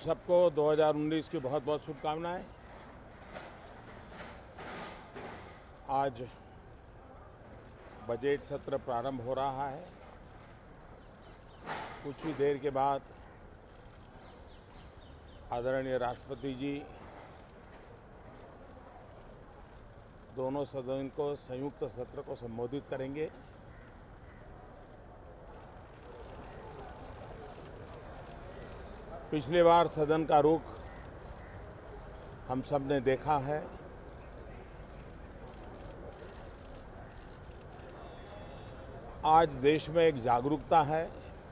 सबको 2019 की बहुत बहुत शुभकामनाएं। आज बजट सत्र प्रारंभ हो रहा है। कुछ ही देर के बाद आदरणीय राष्ट्रपति जी दोनों सदन को संयुक्त सत्र को संबोधित करेंगे। पिछली बार सदन का रुख हम सब ने देखा है। आज देश में एक जागरूकता है।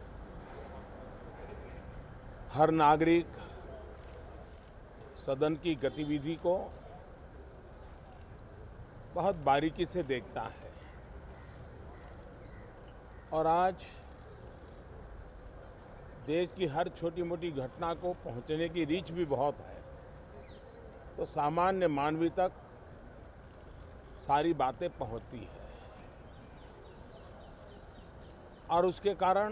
हर नागरिक सदन की गतिविधि को बहुत बारीकी से देखता है और आज देश की हर छोटी मोटी घटना को पहुंचने की रीच भी बहुत है, तो सामान्य मानवी तक सारी बातें पहुंचती है और उसके कारण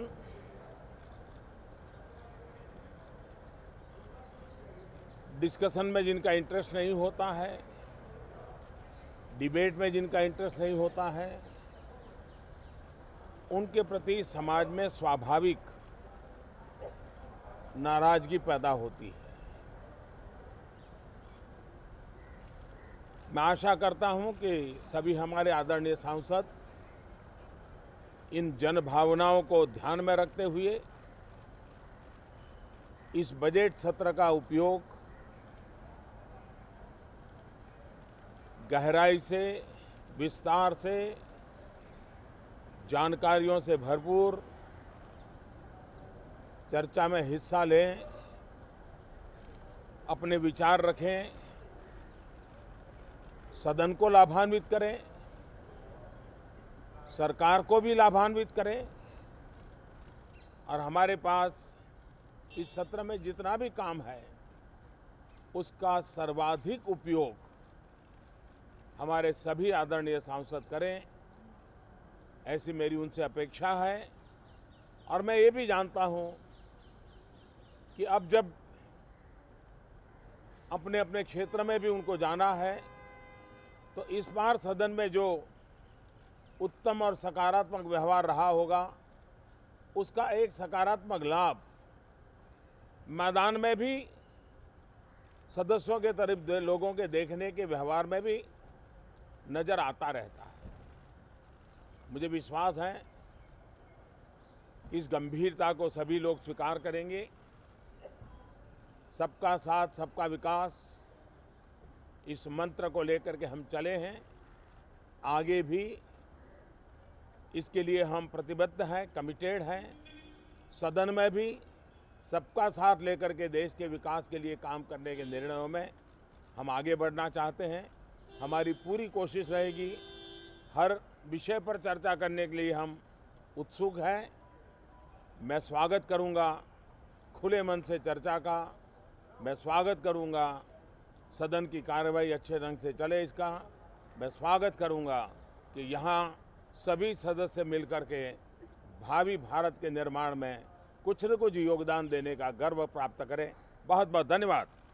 डिस्कशन में जिनका इंटरेस्ट नहीं होता है, डिबेट में जिनका इंटरेस्ट नहीं होता है, उनके प्रति समाज में स्वाभाविक नाराजगी पैदा होती है। मैं आशा करता हूं कि सभी हमारे आदरणीय सांसद इन जन भावनाओं को ध्यान में रखते हुए इस बजट सत्र का उपयोग गहराई से, विस्तार से, जानकारियों से भरपूर चर्चा में हिस्सा लें, अपने विचार रखें, सदन को लाभान्वित करें, सरकार को भी लाभान्वित करें और हमारे पास इस सत्र में जितना भी काम है उसका सर्वाधिक उपयोग हमारे सभी आदरणीय सांसद करें, ऐसी मेरी उनसे अपेक्षा है। और मैं ये भी जानता हूं कि अब जब अपने अपने क्षेत्र में भी उनको जाना है तो इस बार सदन में जो उत्तम और सकारात्मक व्यवहार रहा होगा उसका एक सकारात्मक लाभ मैदान में भी सदस्यों के तरफ लोगों के देखने के व्यवहार में भी नजर आता रहता है। मुझे विश्वास है इस गंभीरता को सभी लोग स्वीकार करेंगे। सबका साथ सबका विकास इस मंत्र को लेकर के हम चले हैं, आगे भी इसके लिए हम प्रतिबद्ध हैं, कमिटेड हैं। सदन में भी सबका साथ लेकर के देश के विकास के लिए काम करने के निर्णयों में हम आगे बढ़ना चाहते हैं। हमारी पूरी कोशिश रहेगी, हर विषय पर चर्चा करने के लिए हम उत्सुक हैं। मैं स्वागत करूंगा खुले मन से चर्चा का, मैं स्वागत करूंगा सदन की कार्रवाई अच्छे ढंग से चले इसका। मैं स्वागत करूंगा कि यहाँ सभी सदस्य मिलकर के भावी भारत के निर्माण में कुछ न कुछ योगदान देने का गर्व प्राप्त करें। बहुत बहुत धन्यवाद।